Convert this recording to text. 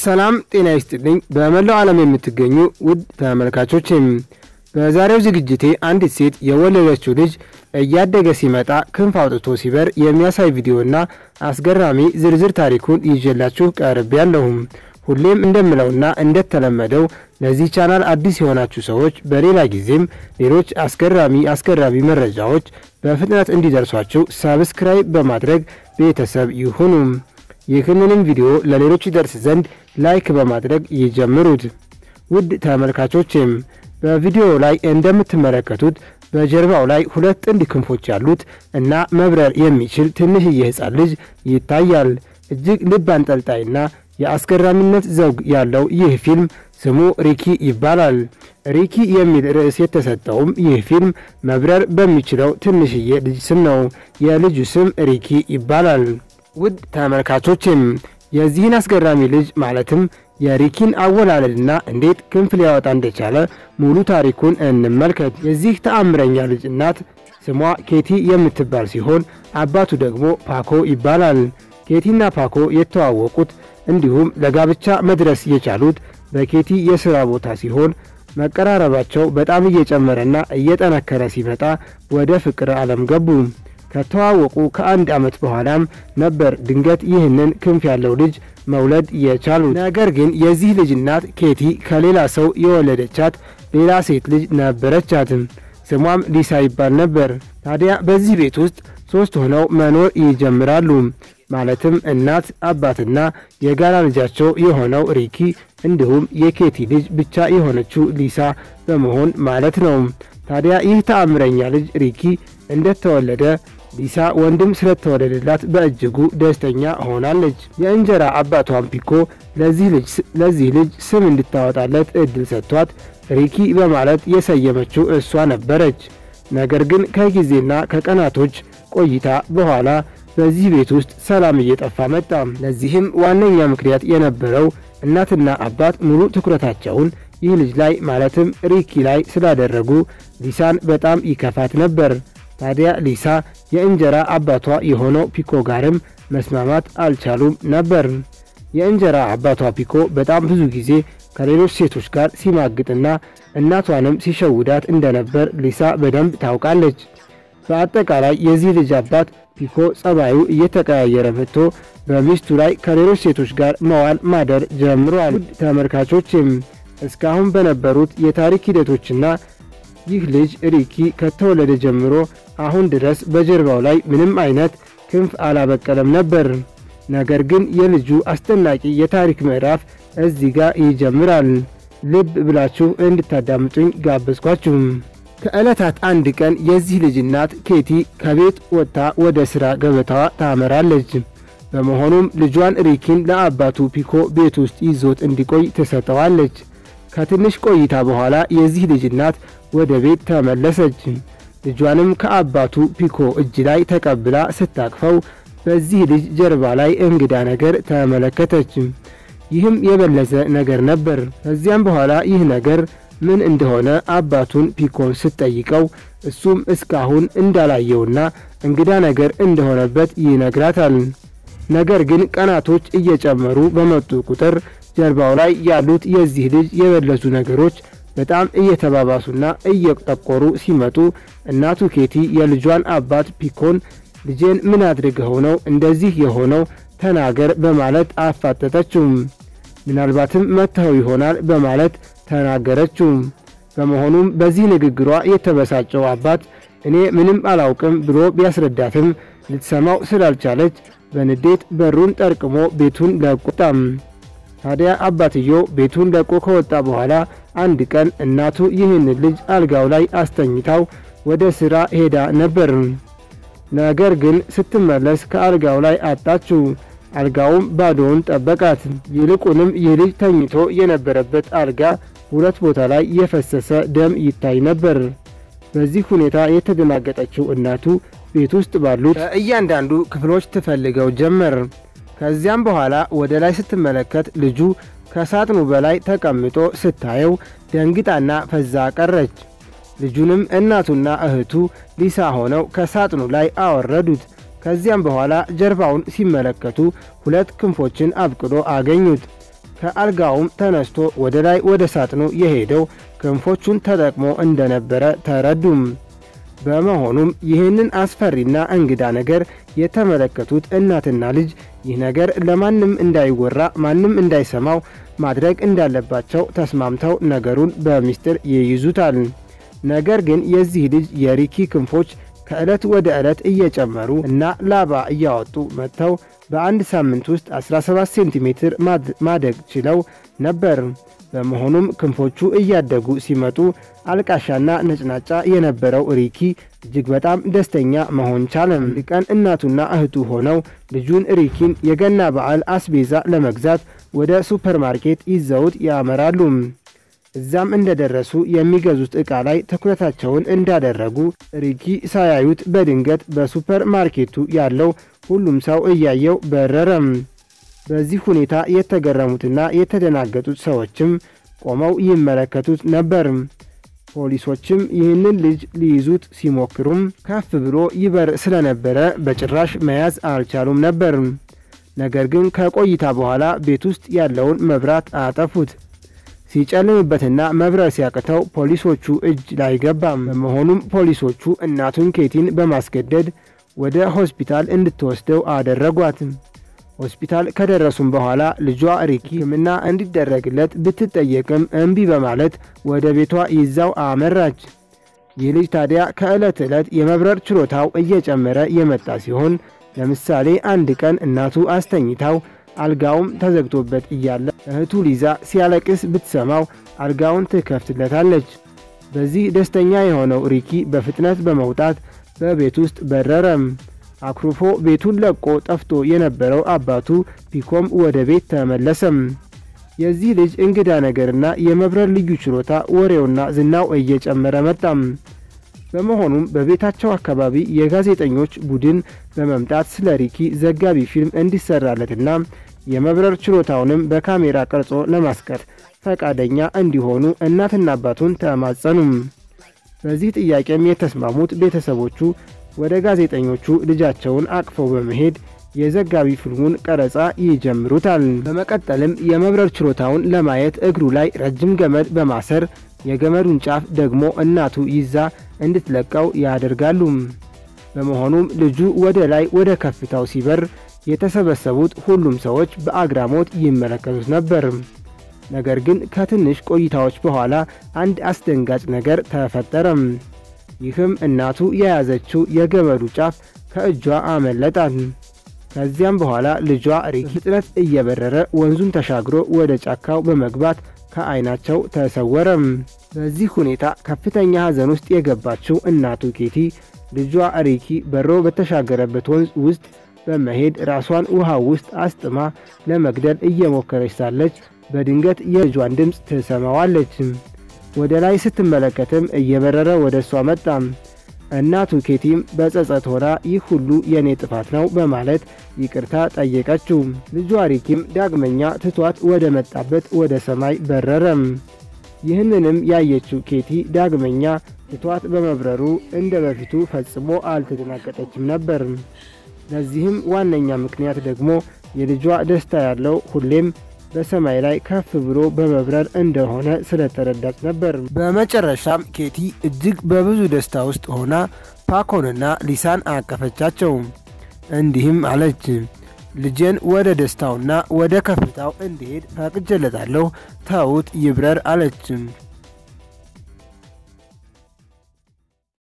ሰላም ጤና ይስጥልኝ በመላው ዓለም የምትገኙ ውድ ተመልካቾቼም በዛሬው ዝግጅቴ አንዲት ሴት የወለደችው ልጅ እያደገ ሲመጣ ክንፍ አውጥቶ ሲበር የሚያሳይ ቪዲዮና አስገራሚ ዝርዝር ታሪኩን ይዤላችሁ ቀርቤያለሁ። ሁሌም እንደምለውና እንደተለመደው ለዚህ ቻናል አዲስ የሆናችሁ ሰዎች በሌላ ጊዜም ሌሎች አስገራሚ መረጃዎች በፍጥነት እንዲደርሷችሁ ሰብስክራይብ በማድረግ ቤተሰብ ይሁኑ። ይህንንም ቪዲዮ ለሌሎች ይደርስ ዘንድ ላይክ በማድረግ ይጀምሩት። ውድ ተመልካቾቼም በቪዲዮ ላይ እንደምትመለከቱት በጀርባው ላይ ሁለት ጥንድ ክንፎች ያሉት እና መብረር የሚችል ትንሽዬ ሕፃን ልጅ ይታያል። እጅግ ልብ አንጠልጣይና የአስገራሚነት ዘውግ ያለው ይህ ፊልም ስሙ ሪኪ ይባላል። ሪኪ የሚል ርዕስ የተሰጠውም ይህ ፊልም መብረር በሚችለው ትንሽዬ ልጅ ስም ነው። የልጁ ስም ሪኪ ይባላል። ውድ ተመልካቾቼም የዚህን አስገራሚ ልጅ ማለትም የሪኪን አወላለድና እንዴት ክንፍ ሊያወጣ እንደቻለ ሙሉ ታሪኩን እንመልከት። የዚህ ተአምረኛ ልጅ እናት ስሟ ኬቲ የምትባል ሲሆን አባቱ ደግሞ ፓኮ ይባላል። ኬቲና ፓኮ የተዋወቁት እንዲሁም ለጋብቻ መድረስ የቻሉት በኬቲ የሥራ ቦታ ሲሆን መቀራረባቸው በጣም እየጨመረና እየጠነከረ ሲመጣ ወደ ፍቅር ዓለም ገቡ። ከተዋወቁ ከአንድ ዓመት በኋላም ነበር ድንገት ይህንን ክንፍ ያለው ልጅ መውለድ የቻሉት። ነገር ግን የዚህ ልጅ እናት ኬቲ ከሌላ ሰው የወለደቻት ሌላ ሴት ልጅ ነበረቻት። ስሟም ሊሳ ይባል ነበር። ታዲያ በዚህ ቤት ውስጥ ሶስት ሆነው መኖር ይጀምራሉ። ማለትም እናት፣ አባትና የጋራ ልጃቸው የሆነው ሪኪ እንዲሁም የኬቲ ልጅ ብቻ የሆነችው ሊሳ በመሆን ማለት ነው። ታዲያ ይህ ተአምረኛ ልጅ ሪኪ እንደተወለደ ሊሳ ወንድም ስለተወለደላት በእጅጉ ደስተኛ ሆናለች። የእንጀራ አባቷም ፒኮ ለዚህ ልጅ ስም እንድታወጣለት እድል ሰጥቷት ሪኪ በማለት የሰየመችው እሷ ነበረች። ነገር ግን ከጊዜና ከቀናቶች ቆይታ በኋላ በዚህ ቤት ውስጥ ሰላም እየጠፋ መጣ። ለዚህም ዋነኛ ምክንያት የነበረው እናትና አባት ሙሉ ትኩረታቸውን ይህ ልጅ ላይ ማለትም ሪኪ ላይ ስላደረጉ ሊሳን በጣም ይከፋት ነበር። ታዲያ ሊሳ የእንጀራ አባቷ የሆነው ፒኮ ጋርም መስማማት አልቻሉም ነበር። የእንጀራ አባቷ ፒኮ በጣም ብዙ ጊዜ ከሌሎች ሴቶች ጋር ሲማግጥና እናቷንም ሲሸውዳት እንደነበር ሊሳ በደንብ ታውቃለች። በአጠቃላይ የዚህ ልጅ አባት ፒኮ ጸባዩ እየተቀያየረ መጥቶ በሚስቱ ላይ ከሌሎች ሴቶች ጋር መዋል ማደር ጀምሯል። ውድ ተመልካቾችም እስካሁን በነበሩት የታሪክ ሂደቶችና ይህ ልጅ ሪኪ ከተወለደ ጀምሮ አሁን ድረስ በጀርባው ላይ ምንም አይነት ክንፍ አላበቀለም ነበር። ነገር ግን የልጁ አስደናቂ የታሪክ ምዕራፍ እዚህ ጋር ይጀምራል። ልብ ብላችሁ እንድታዳምጡኝ ጋበዝኳችሁ። ከዕለታት አንድ ቀን የዚህ ልጅ እናት ኬቲ ከቤት ወጥታ ወደ ሥራ ገበታዋ ታመራለች። በመሆኑም ልጇን ሪኪን ለአባቱ ፒኮ ቤት ውስጥ ይዞት እንዲቆይ ትሰጠዋለች። ከትንሽ ቆይታ በኋላ የዚህ ልጅ እናት ወደ ቤት ተመለሰች። ልጇንም ከአባቱ ፒኮ እጅ ላይ ተቀብላ ስታቅፈው በዚህ ልጅ ጀርባ ላይ እንግዳ ነገር ተመለከተች። ይህም የበለዘ ነገር ነበር። ከዚያም በኋላ ይህ ነገር ምን እንደሆነ አባቱን ፒኮን ስትጠይቀው እሱም እስካሁን እንዳላየውና እንግዳ ነገር እንደሆነበት ይነግራታል። ነገር ግን ቀናቶች እየጨመሩ በመጡ ቁጥር ጀርባው ላይ ያሉት የዚህ ልጅ የበለዙ ነገሮች በጣም እየተባባሱና እየጠቆሩ ሲመጡ እናቱ ኬቲ የልጇን አባት ፒኮን ልጄን ምን አድርገው ነው እንደዚህ የሆነው ተናገር በማለት አፋጠጠችው። ምናልባትም መተው ይሆናል በማለት ተናገረችው። በመሆኑም በዚህ ንግግሯ የተበሳጨው አባት እኔ ምንም አላውቅም ብሎ ቢያስረዳትም ልትሰማው ስላልቻለች በንዴት በሩን ጠርቅሞ ቤቱን ለቆ። ታዲያ አባትየው ቤቱን ለቆ ከወጣ በኋላ አንድ ቀን እናቱ ይህን ልጅ አልጋው ላይ አስተኝታው ወደ ሥራ ሄዳ ነበር። ነገር ግን ስትመለስ ከአልጋው ላይ አጣችው። አልጋውም ባዶውን ጠበቃት። ይልቁንም ይህ ልጅ ተኝቶ የነበረበት አልጋ ሁለት ቦታ ላይ የፈሰሰ ደም ይታይ ነበር። በዚህ ሁኔታ የተደናገጠችው እናቱ ቤት ውስጥ ባሉት እያንዳንዱ ክፍሎች ትፈልገው ጀመር። ከዚያም በኋላ ወደ ላይ ስትመለከት ልጁ ከሳጥኑ በላይ ተቀምጦ ስታየው ደንግጣና ፈዛ ቀረች። ልጁንም እናቱና እህቱ ሊሳ ሆነው ከሳጥኑ ላይ አወረዱት። ከዚያም በኋላ ጀርባውን ሲመለከቱ ሁለት ክንፎችን አብቅሎ አገኙት። ከአልጋውም ተነስቶ ወደ ላይ ወደ ሳጥኑ የሄደው ክንፎቹን ተጠቅሞ እንደነበረ ተረዱም። በመሆኑም ይህንን አስፈሪና እንግዳ ነገር የተመለከቱት እናትና ልጅ ይህ ነገር ለማንም እንዳይወራ ማንም እንዳይሰማው ማድረግ እንዳለባቸው ተስማምተው ነገሩን በሚስጥር ይይዙታል። ነገር ግን የዚህ ልጅ የሪኪ ክንፎች ከዕለት ወደ ዕለት እየጨመሩ እና ላባ እያወጡ መጥተው በአንድ ሳምንት ውስጥ 17 ሴንቲሜትር ማደግ ችለው ነበር። በመሆኑም ክንፎቹ እያደጉ ሲመጡ አልቃሻና ነጭናጫ የነበረው ሪኪ እጅግ በጣም ደስተኛ መሆን ቻለ። አንድ ቀን እናቱና እህቱ ሆነው ልጁን ሪኪን የገና በዓል አስቤዛ ለመግዛት ወደ ሱፐርማርኬት ይዘውት ያመራሉ። እዛም እንደደረሱ የሚገዙት ዕቃ ላይ ትኩረታቸውን እንዳደረጉ ሪኪ ሳያዩት በድንገት በሱፐርማርኬቱ ያለው ሁሉም ሰው እያየው በረረም። በዚህ ሁኔታ የተገረሙትና የተደናገጡት ሰዎችም ቆመው ይመለከቱት ነበር። ፖሊሶችም ይህንን ልጅ ሊይዙት ሲሞክሩም ከፍ ብሎ ይበር ስለነበረ በጭራሽ መያዝ አልቻሉም ነበር። ነገር ግን ከቆይታ በኋላ ቤት ውስጥ ያለውን መብራት አጠፉት። ሲጨልምበትና መብረር ሲያቅተው ፖሊሶቹ እጅ ላይ ገባም። በመሆኑም ፖሊሶቹ እናቱን ኬቲን በማስገደድ ወደ ሆስፒታል እንድትወስደው አደረጓት። ሆስፒታል ከደረሱም በኋላ ልጇ ሪኪ ሕክምና እንዲደረግለት ብትጠየቅም እምቢ በማለት ወደ ቤቷ ይዛው አመራች። ይህ ልጅ ታዲያ ከዕለት ዕለት የመብረር ችሎታው እየጨመረ የመጣ ሲሆን ለምሳሌ አንድ ቀን እናቱ አስተኝታው አልጋውም ተዘግቶበት እያለ እህቱ ሊዛ ሲያለቅስ ብትሰማው አልጋውን ትከፍትለታለች። በዚህ ደስተኛ የሆነው ሪኪ በፍጥነት በመውጣት በቤት ውስጥ በረረም። አኩርፎ ቤቱን ለቆ ጠፍቶ የነበረው አባቱ ፒኮም ወደ ቤት ተመለሰም። የዚህ ልጅ እንግዳ ነገርና የመብረር ልዩ ችሎታ ወሬውና ዝናው እየጨመረ መጣም። በመሆኑም በቤታቸው አካባቢ የጋዜጠኞች ቡድን በመምጣት ስለ ሪኪ ዘጋቢ ፊልም እንዲሰራለትና የመብረር ችሎታውንም በካሜራ ቀርጾ ለማስቀር ፈቃደኛ እንዲሆኑ እናትና አባቱን ተማጸኑም። በዚህ ጥያቄም የተስማሙት ቤተሰቦቹ ወደ ጋዜጠኞቹ ልጃቸውን አቅፈው በመሄድ የዘጋቢ ፊልሙን ቀረጻ ይጀምሩታል። በመቀጠልም የመብረር ችሎታውን ለማየት እግሩ ላይ ረጅም ገመድ በማሰር የገመዱን ጫፍ ደግሞ እናቱ ይዛ እንድትለቀው ያደርጋሉ። በመሆኑም ልጁ ወደ ላይ ወደ ከፍታው ሲበር የተሰበሰቡት ሁሉም ሰዎች በአግራሞት ይመለከቱት ነበር። ነገር ግን ከትንሽ ቆይታዎች በኋላ አንድ አስደንጋጭ ነገር ተፈጠረም። ይህም እናቱ የያዘችው የገመዱ ጫፍ ከእጇ አመለጣት። ከዚያም በኋላ ልጇ ሪኪ ፍጥነት እየበረረ ወንዙን ተሻግሮ ወደ ጫካው በመግባት ከዓይናቸው ተሰወረም። በዚህ ሁኔታ ከፍተኛ ሐዘን ውስጥ የገባችው እናቱ ኬቲ ልጇ ሪኪ በሮ በተሻገረበት ወንዝ ውስጥ በመሄድ ራሷን ውሃው ውስጥ አስጥማ ለመግደል እየሞከረች ሳለች በድንገት የልጇን ድምፅ ትሰማዋለች። ወደ ላይ ስትመለከትም እየበረረ ወደ እሷ መጣ። እናቱ ኬቲም በጸጸት ሆና ይህ ሁሉ የኔ ጥፋት ነው በማለት ይቅርታ ጠየቀችው። ልጇ ሪኪም ዳግመኛ ትቷት ወደ መጣበት ወደ ሰማይ በረረም። ይህንንም ያየችው ኬቲ ዳግመኛ ትቷት በመብረሩ እንደ በፊቱ ፈጽሞ አልተደናገጠችም ነበር። ለዚህም ዋነኛ ምክንያት ደግሞ የልጇ ደስታ ያለው ሁሌም በሰማይ ላይ ከፍ ብሎ በመብረር እንደሆነ ስለተረዳች ነበር። በመጨረሻም ኬቲ እጅግ በብዙ ደስታ ውስጥ ሆና ፓኮንና ሊሳን አቀፈቻቸው። እንዲህም አለች፣ ልጄን ወደ ደስታውና ወደ ከፍታው እንዲሄድ ፈቅጄለታለሁ፣ ተውት ይብረር አለች።